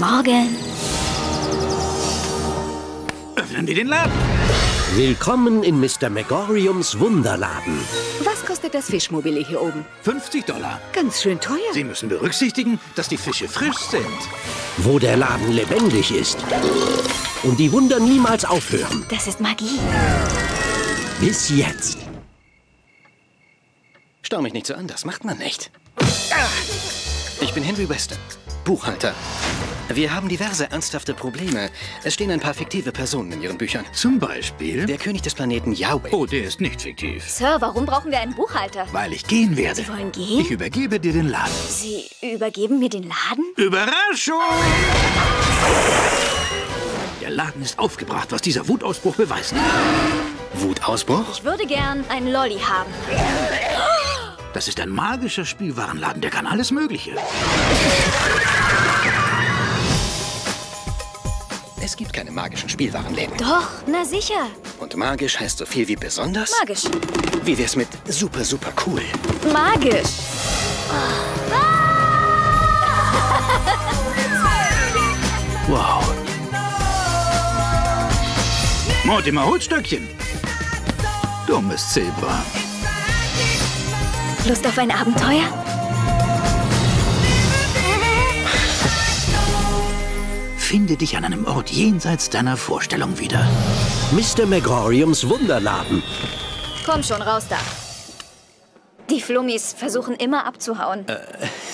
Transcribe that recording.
Morgen. Öffnen wir den Laden. Willkommen in Mr. Megoriums Wunderladen. Was kostet das Fischmobile hier oben? $50. Ganz schön teuer. Sie müssen berücksichtigen, dass die Fische frisch sind. Wo der Laden lebendig ist. Und die Wunder niemals aufhören. Das ist Magie. Bis jetzt. Stau mich nicht so an, das macht man nicht. Ich bin Henry Weston, Buchhalter. Wir haben diverse ernsthafte Probleme. Es stehen ein paar fiktive Personen in Ihren Büchern. Zum Beispiel? Der König des Planeten Yahweh. Oh, der ist nicht fiktiv. Sir, warum brauchen wir einen Buchhalter? Weil ich gehen werde. Sie wollen gehen? Ich übergebe dir den Laden. Sie übergeben mir den Laden? Überraschung! Der Laden ist aufgebracht, was dieser Wutausbruch beweist. Wutausbruch? Ich würde gern einen Lolli haben. Das ist ein magischer Spielwarenladen, der kann alles Mögliche. Es gibt keine magischen Spielwarenläden. Doch, na sicher. Und magisch heißt so viel wie besonders? Magisch. Wie wär's mit super, super cool? Magisch. Wow. Mortimer Holzstöckchen. Dummes Zebra. Lust auf ein Abenteuer? Finde dich an einem Ort jenseits deiner Vorstellung wieder. Mr. Megoriums Wunderladen. Komm schon, raus da. Die Flummis versuchen immer abzuhauen.